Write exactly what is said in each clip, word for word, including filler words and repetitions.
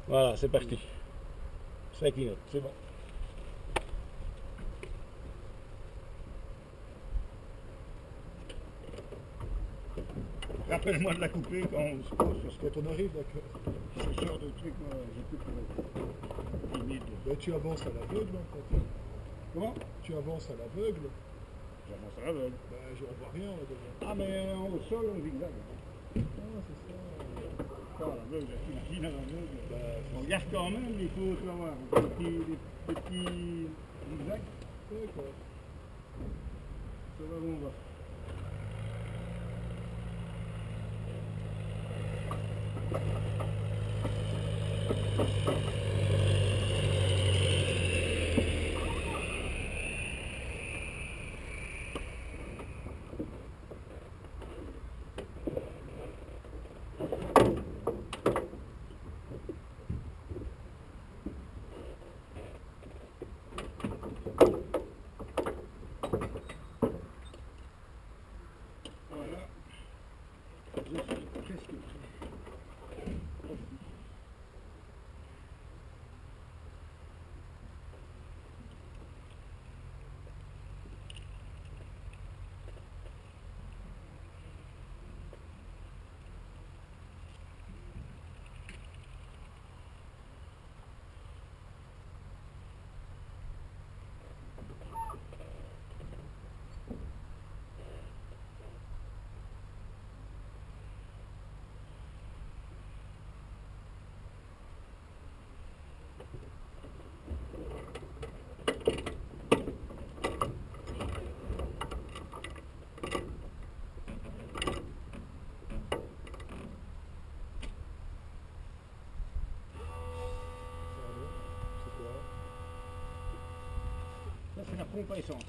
Voilà, c'est parti. cinq minutes, c'est bon. Rappelle-moi de la couper quand on se pose. Parce que quand on arrive, d'accord. Ce genre de truc, moi, j'ai plus pour limite. Ben, tu avances à l'aveugle en fait. Comment? Tu avances à l'aveugle. J'avance à l'aveugle. Ben, je- on voit rien là devant. Ah, mais euh, au sol, on zigzag. Ah, c'est ça. Pas à l'aveugle, t'imagines à l'aveugle. Ben, On regarde quand même, mais il faut tu vas voir, des petits, des petits zigzags. d'accord. Ça va où on va. Voilà. Je suis presque prêt. C'est quoi? Ça, c'est la pompe à essence.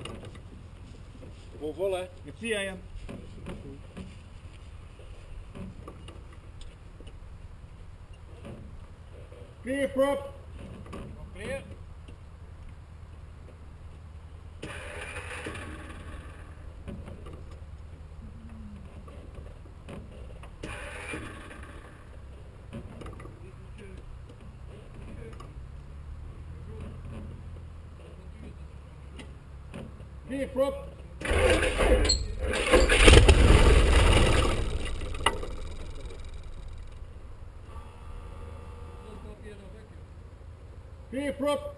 Bon voilà. Merci, Ayam. Clear, prop. Clear. Clear, prop. Clear, prop.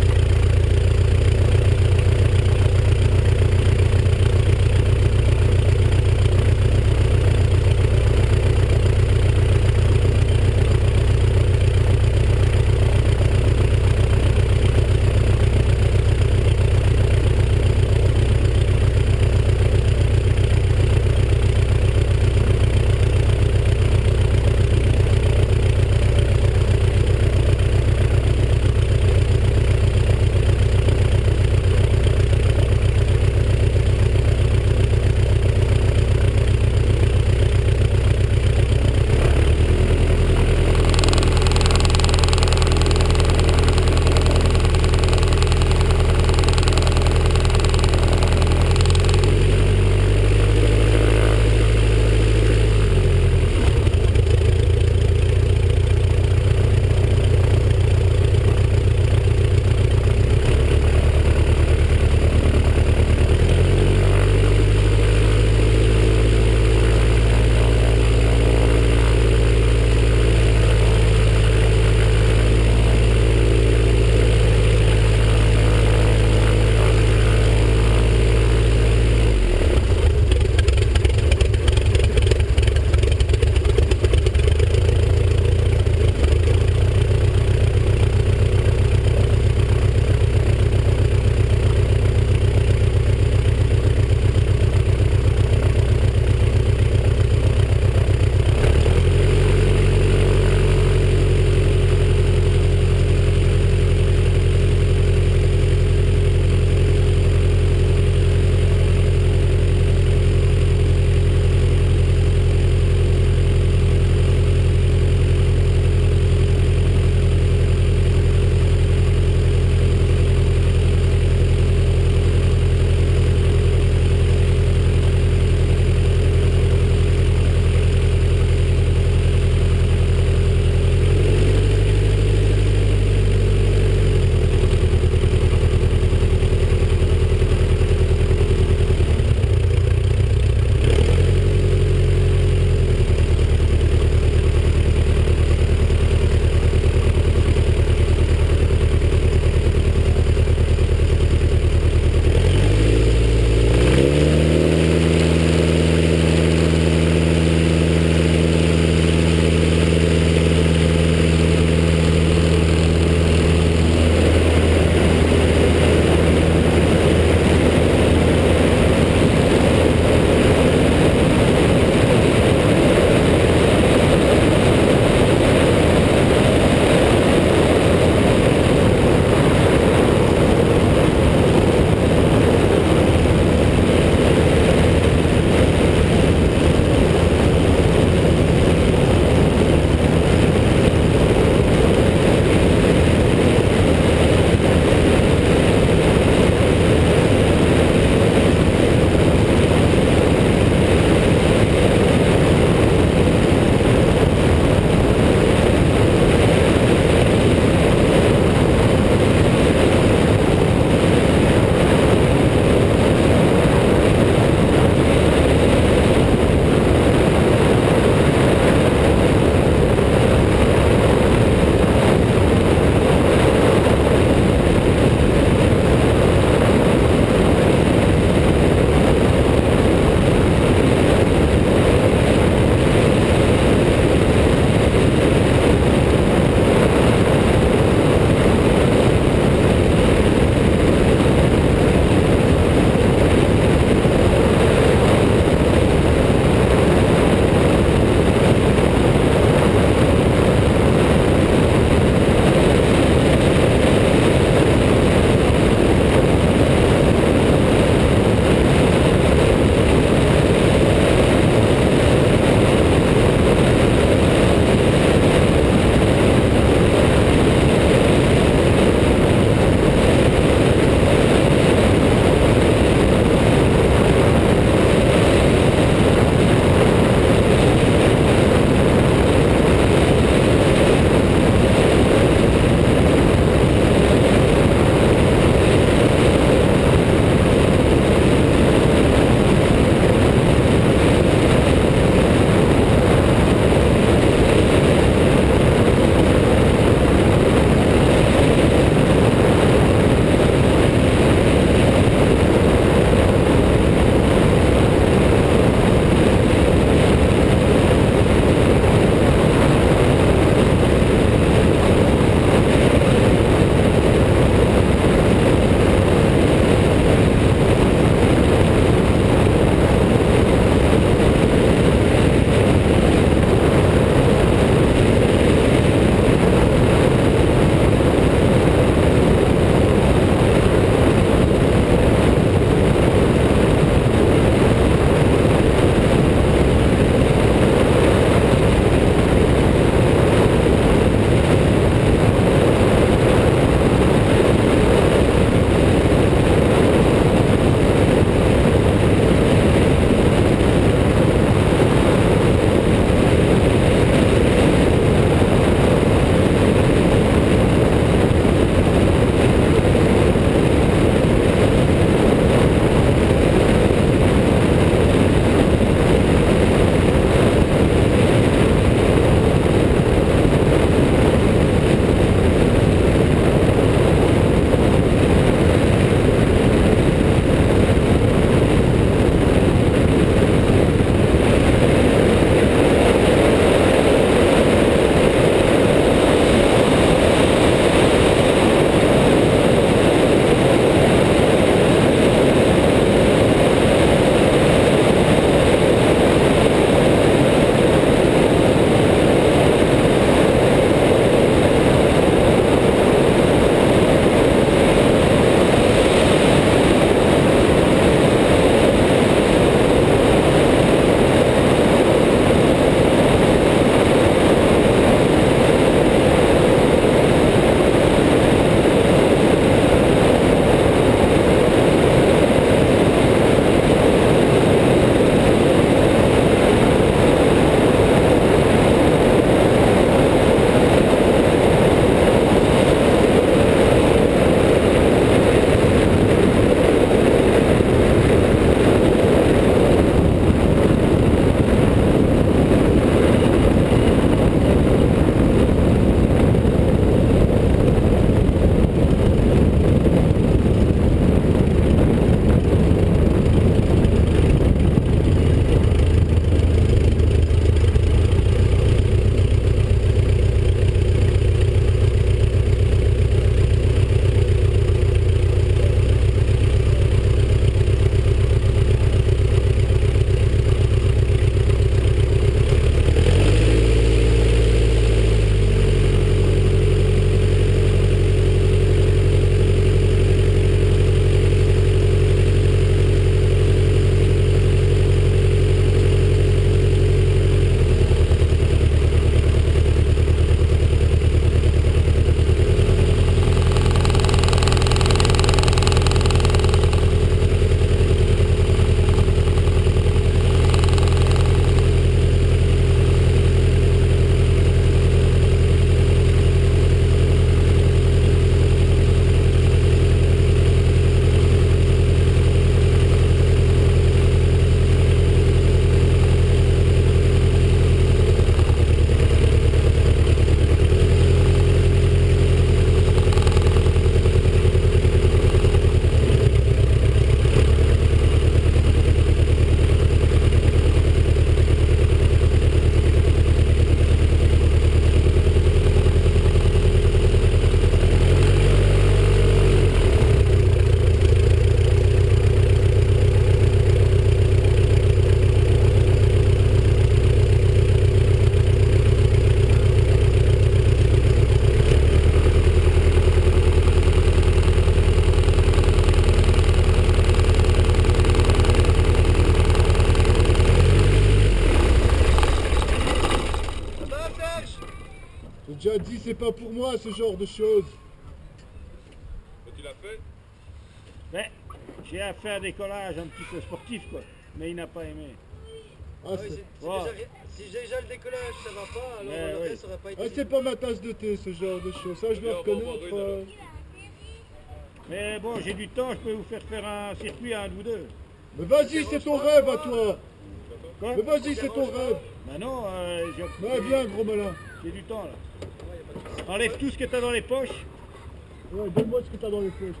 déjà dit, c'est pas pour moi ce genre de choses. Mais tu l'as fait? Mais j'ai fait un décollage un petit peu sportif, quoi. Mais il n'a pas aimé. Ah, Ah oui, c'est si, si Wow. déjà, si déjà le décollage ça va pas, alors Mais le oui. reste ça aurait pas été. ah, c'est pas ma tasse de thé ce genre de choses. Ça, je dois Bien, bon, bon, reconnaître. oui, euh, Mais bon, j'ai du temps, je peux vous faire faire un circuit à un de vous deux. Mais vas-y, c'est ton rêve à toi. Quoi? Mais vas-y, c'est ton rêve. Bah non, euh, j'ai Ouais, viens, gros malin. j'ai du temps là. Ouais, y a pas de souci. Enlève tout ce que t'as dans les poches. Ouais, donne-moi ce que t'as dans les poches.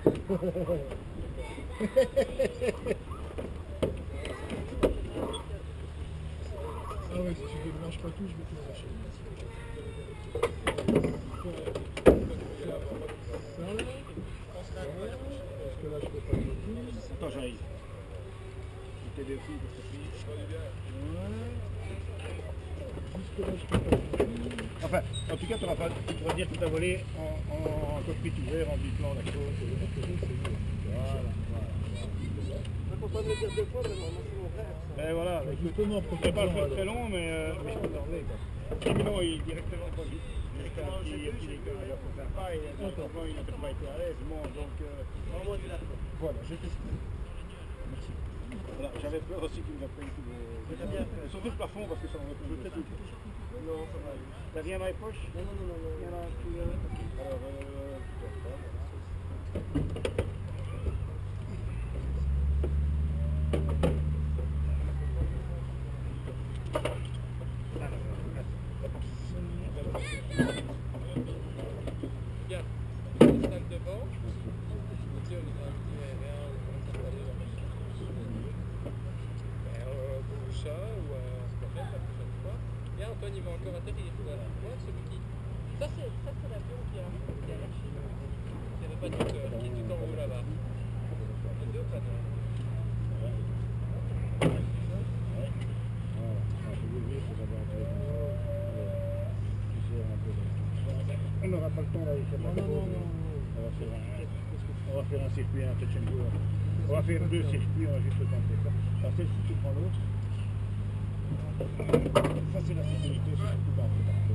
Ah ouais, si tu ne mélanges pas tout, je vais te lâcher. Ça, là. Parce que là, je peux pas le tout. Attends, j'arrive. Je t'ai aussi pour cette fille. Ouais. Jusque là, je peux pas le tout. Enfin, en tout cas, tu pourras, tu pourras dire que tu as volé en, en cockpit ouvert, en biplan, d'accord. Voilà, voilà. Faut pas me le dire deux fois, mais normalement c'est mon frère. ça. Ben voilà, Bah, écoute, justement, je vais pas le faire profite-en, très alors. long, mais, euh, mais je peux parler, quoi. Sinon, il est directement pas vite. Il est un petit, un petit décollage un peu sympa, et naturellement, il n'a peut-être pas été à l'aise. Bon, donc, euh, Normalement tu l'as fait. voilà, je t'explique. Merci. Voilà, j'avais peur aussi qu'il nous apprenne tout le... T'as bien fait. Surtout le plafond, parce que ça aurait pu... Non, ça va aller. T'as rien dans les poches? Non, non, non, non. Rien non. dans tout, euh, Alors, euh... peut-être pas, voilà. Regarde, on s'installe devant. On dit, on est dans un petit rien, on s'installer là. Ben, euh, au chat ou à Scorpion la prochaine fois. Et Antoine, il va encore atterrir. Voilà. Ouais, celui qui. Ça, c'est ça, c'est l'avion qui a, qui a lâché. Il n'y avait pas de moteur, qui est tout en haut là-bas. Les deux panneaux. On n'aura pas le temps là, il fait pas Non, non, trop, non, mais non. On va faire un, on va faire un circuit, un touch and go. On va faire deux circuits, on va juste le tenter. Ça, c'est si tu prends l'autre. Ça, c'est la sécurité, c'est surtout pas un peu partout.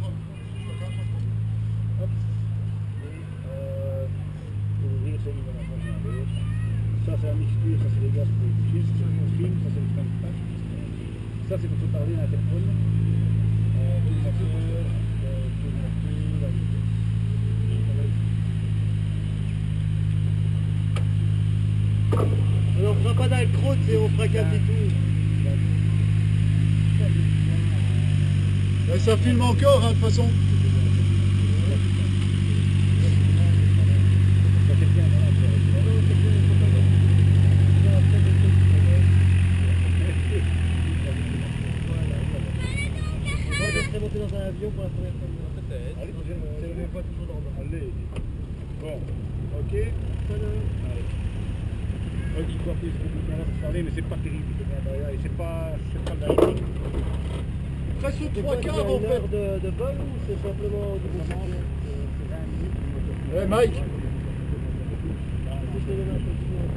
Hop. Et, euh, pour ouvrir, c'est une bonne affaire, j'ai un autre. Ça, c'est la mixture, ça, c'est les gaz pour les boucher. Ça, c'est le film, ça, c'est le stand pack. Ça, c'est pour se parler à l'interphone. Euh, tout le moteur, euh, tout le moteur, la vitesse. Alors on fera pas dans le croûte, c'est on fera qu'un petit tour. Ouais, ça filme encore, hein, de toute façon. Ça, c'est bien, voilà, Moi je serais monté dans un avion pour la première fois. Peut-être. allez, c'est pas toujours dans allez. Bon, ok. Allez. Un petit peu plus de parler, mais c'est pas terrible, c'est bien derrière, et c'est pas, c'est pas de la chute. Presque C'est trois quoi, quarts c'est en une fait. heure de, de vol ou c'est simplement du bon sens? C'est vingt minutes. Ouais, Mike. Juste le donner un peu de soin.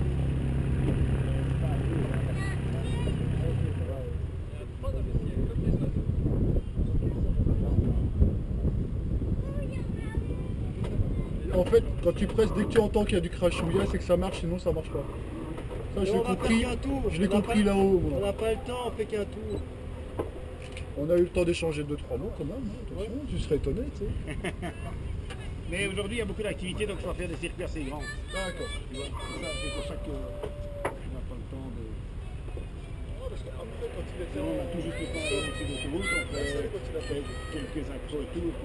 Il y a trois imbéciles, comme les oiseaux. En fait, quand tu presses, dès que tu entends qu'il y a du crachouillat, c'est que ça marche, sinon ça marche pas. Ça, je Et l'ai on va compris, faire qu'un tour. je l'ai On n'a compris pas- là-haut. On moi. n'a pas le temps, on fait qu'un tour. On a eu le temps d'échanger deux trois mots quand même, hein, attention, tu serais étonné, tu sais. Mais aujourd'hui, il y a beaucoup d'activités, donc je vais faire des circuits assez grands. D'accord. Tu vois, c'est ça, c'est pour ça que on n'a pas le temps de... parce qu'après, quand il était On a tout juste le temps d'aller sur l'autoroute, on fait quelques accros et tout.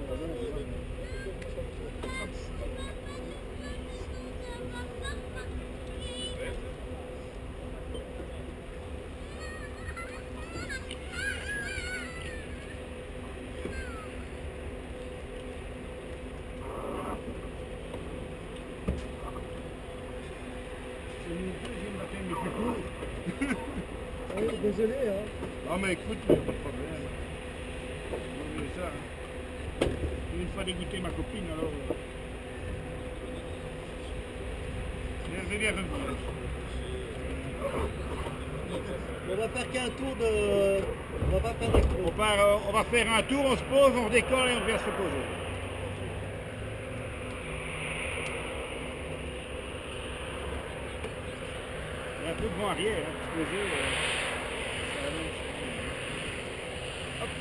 C'est le deuxième baptême le plus court. Oui, désolé, hein. Ah mais écoute, il n'y a pas de problème. On va ça. Hein. Une fois dégoûté ma copine, alors... Euh... Je vais bien revenir. On va faire qu'un tour de... On va pas faire d'accro. On, part, euh, on va faire un tour, on se pose, on décolle et on vient se poser. vent arrière, hein, explosé. Euh, ça allonge. Hop.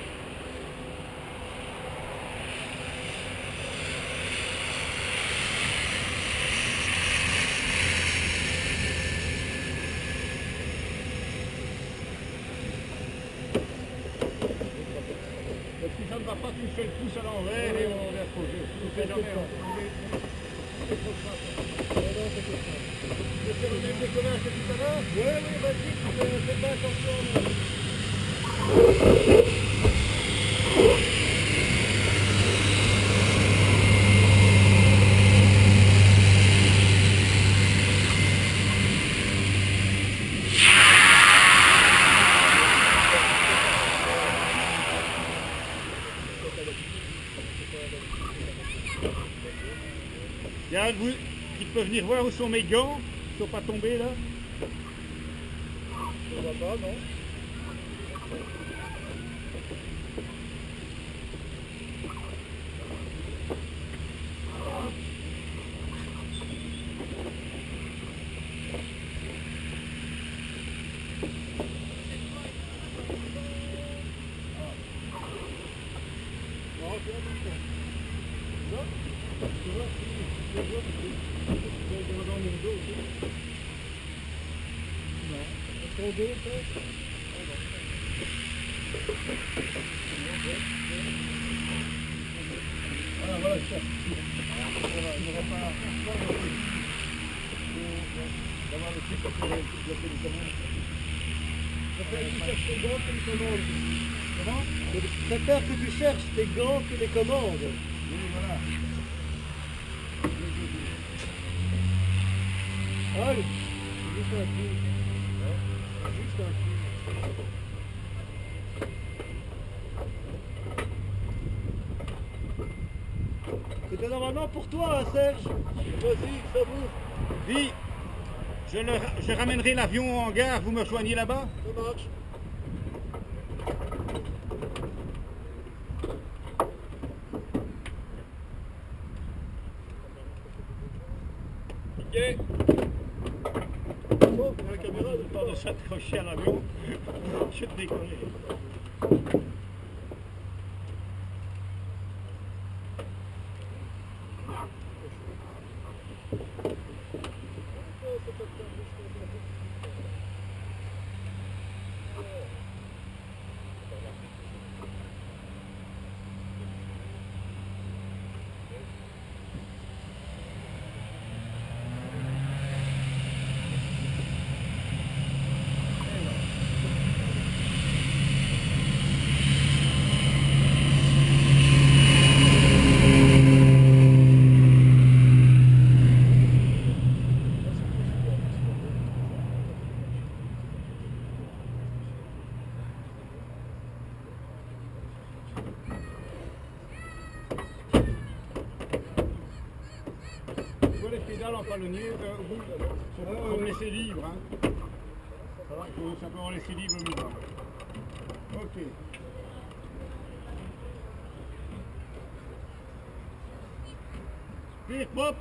Parce que ça ne va pas, tu fais le pouce à l'envers et on vient se poser. On fait jamais. Je vais faire le même décollage que tout à l'heure. Oui, oui, vas-y, fais, fais pas attention. Il y a un de vous qui peut venir voir où sont mes gants, ils ne sont pas tombés là. On va pas, non? Voilà, voilà, ça. Voilà, il n'aura pas d'avoir le truc pour le télécommande. Ça fait que tu cherches tes gants que les commandes. Comment? Ça fait que tu cherches tes gants que les commandes. Oui, voilà. Allez, juste un coup. Juste un coup. C'était normalement pour toi, hein, Serge. Vas-y, ça bouffe. Dis, je, le, je ramènerai l'avion en gare, vous me rejoignez là-bas? Ça marche. Ok. Bon, il y a la caméra de Temps de s'accrocher à l'avion, je te décoller. Les pédales en palonnier, euh, au bout, faut, faut me laisser libre. Hein. Ça va, il faut simplement laisser libre le mouvement. Ok. Pire, pop.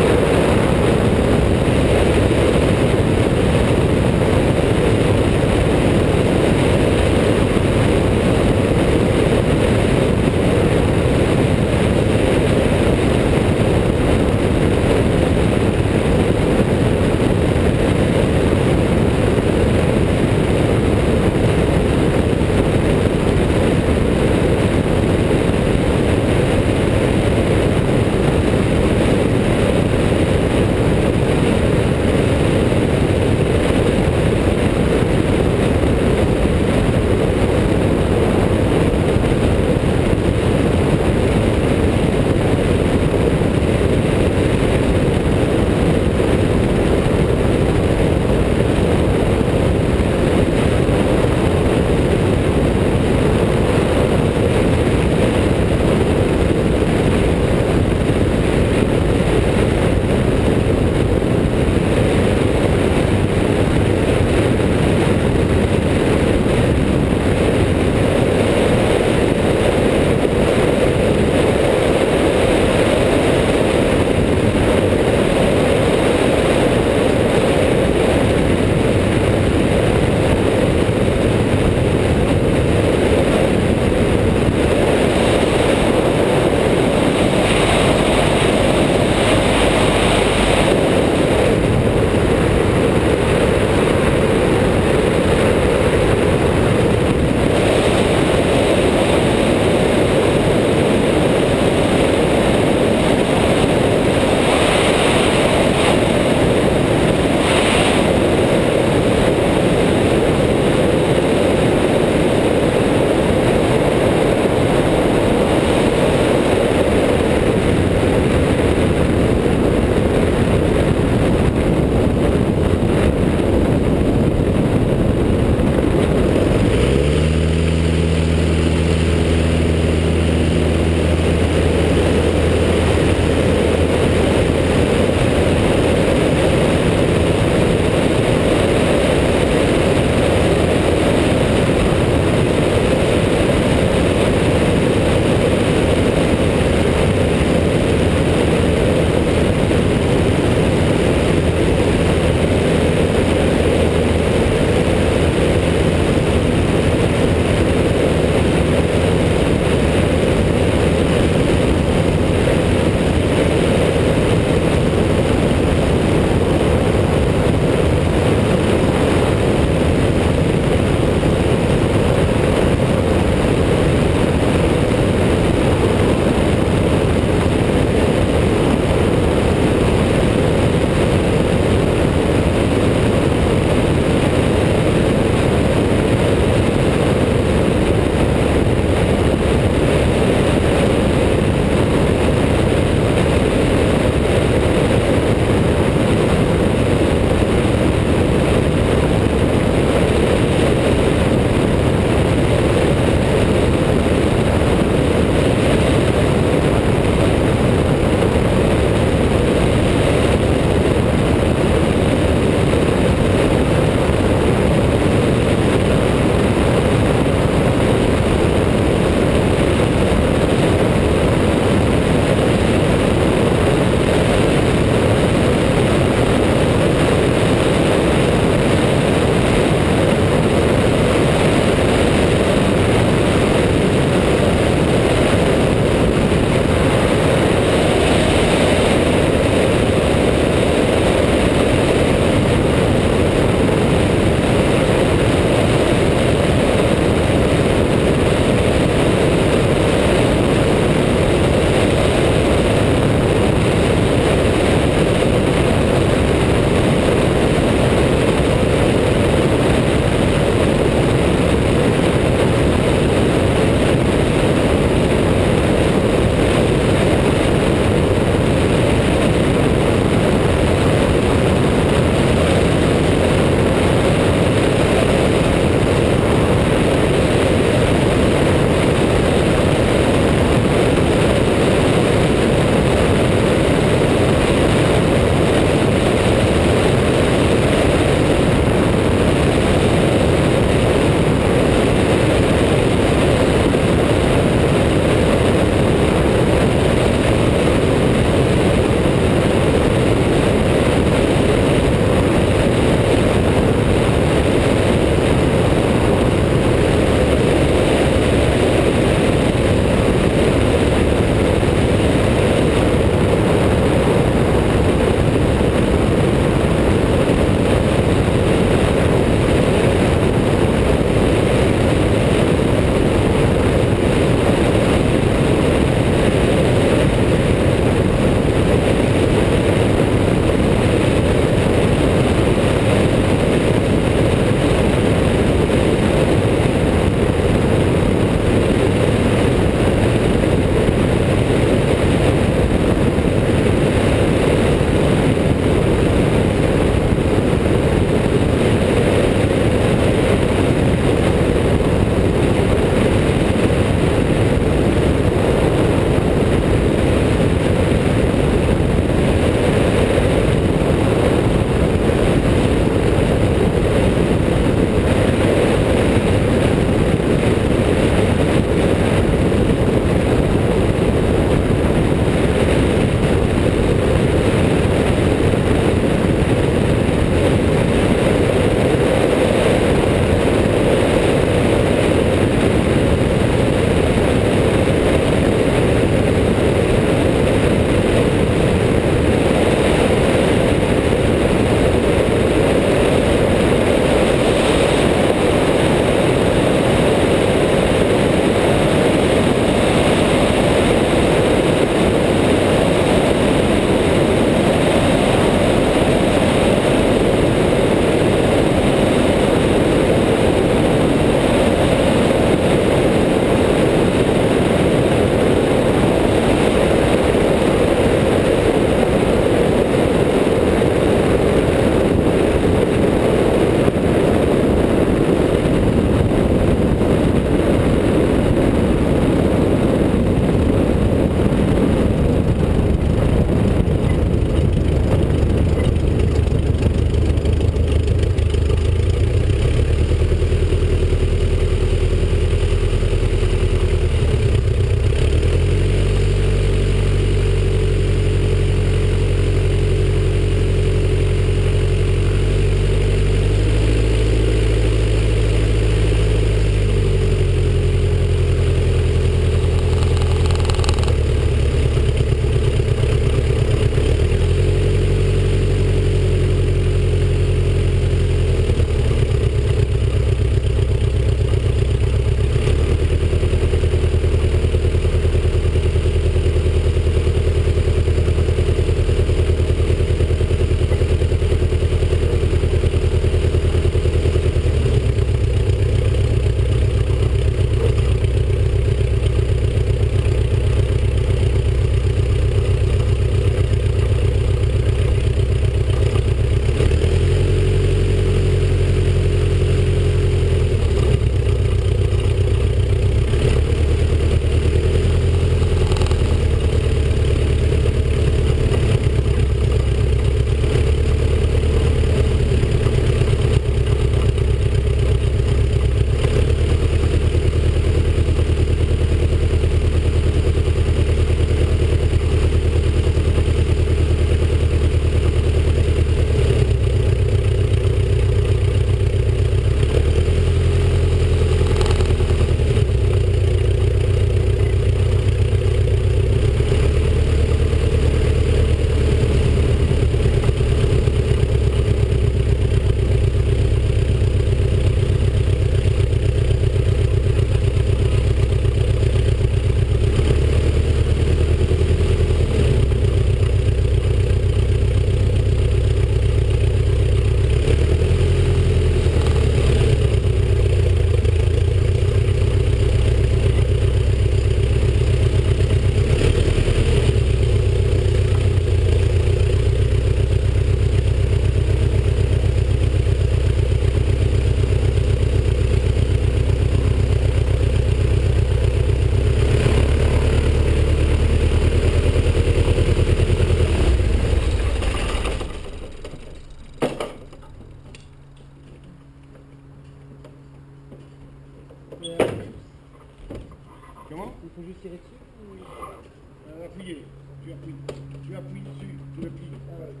faire. Comment? Il faut juste tirer dessus ou... euh, Appuyer. Tu appuies. Tu appuies dessus. Tu le plies. Ah ouais.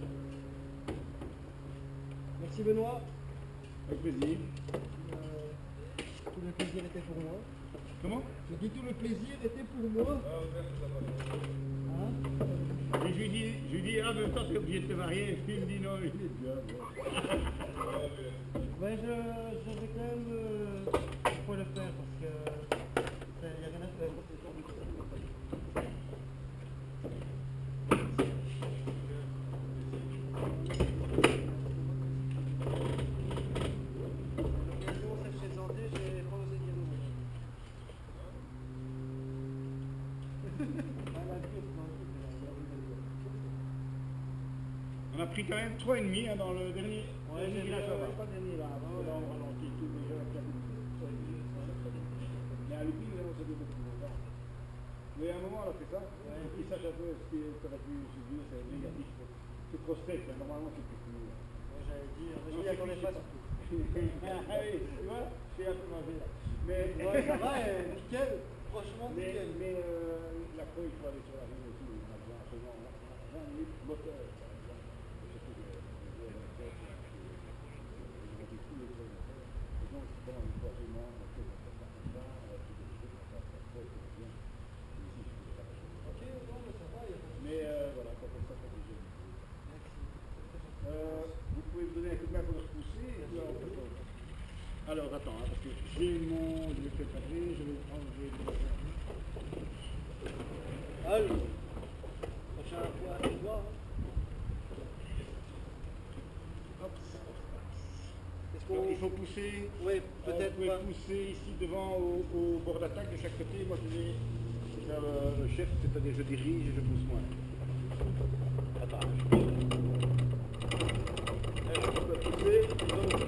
Merci Benoît. Avec plaisir. Euh, tout le plaisir était pour moi. Comment? Je dis tout le plaisir était pour moi. Hein? Et je lui dis, je lui dis, ah, mais toi, t'es obligé de te marier. Et puis il me dit, non, il est bien. Ouais, je, je vais quand même euh, je pourrais le faire parce que il n'y a rien à faire. L'occasion s'est présentée, j'ai pas osé dire non. On a pris quand même trois et demi hein, dans le dernier. Ouais, dernier j'ai village, vu, ça va. ouais. Pas le dernier là, avant, là on ralentit tout déjà. trois et demi. Mais à l'épine, on s'est dit beaucoup plus longtemps. Mais à un moment, on a fait ça. Il faut qu'il sache un peu ce qui est aurait pu subir, c'est négatif. C'est trop sec, hein. Normalement c'est plus cool. Ouais, j'allais dire, mais je Non, m'y c'est attendais plus, pas je sais surtout. Ah oui, tu vois, j'ai un peu mangé là. Mais, Ouais, ça va, euh, nickel, franchement mais, nickel. mais euh, la creux, il faut aller sur la rive aussi. On a besoin absolument vingt minutes moteur. par exemple. Et surtout que les électeurs, ils ont des coups de l'électeur. Et donc, bon, il faut absolument montrer qu'on fait ça comme ça, euh, tout de suite, on va faire ça, c'est bien. Et ici, je fais ça. Ok, non, mais ça va, il y a pas de Mais euh, voilà, ça fait ça, ça fait joli. Merci. Euh, vous pouvez me donner un coup de main pour le repousser et puis on fait ça. Alors attends, hein, parce que j'ai mon, je vais faire passer, je vais enlever le Allô, prochaine fois, tu vois. Hop. Est-ce Donc, qu'on... il faut pousser, Oui, euh, peut-être vous pouvez pas. pousser ici devant au, au bord d'attaque de chaque côté. Moi je vais faire le, le chef, c'est-à-dire je dirige et je pousse moins. Attends. Alors, on peut pousser, donc.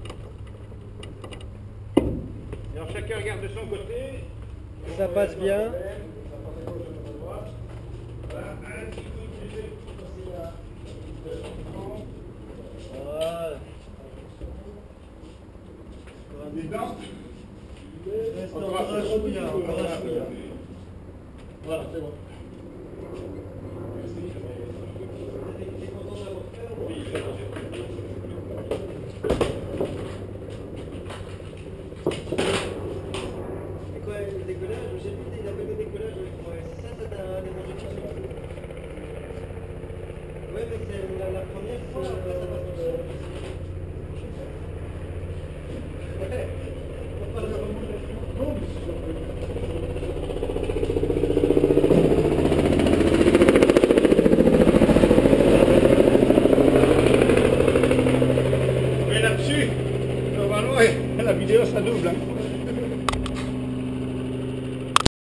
Et alors chacun regarde de son côté. Ça Donc, passe euh, bien. pas de problème, ça passe à gauche, ça passe à droite. Voilà, un petit coup de poussée pour passer à Voilà. les dents. Reste encore un chouïa, encore un chouïa. Voilà, c'est bon. T'es content d'avoir fait ou... Oui, c'est bon. Et quoi, le décollage? J'ai vu, il appelle le décollage. Ouais, ça, ça t'a dérangé tout de suite. Ouais, mais c'est la, la première fois, après ça va se faire. Ouais. Faut pas le remonter. Non, mais c'est sûr que-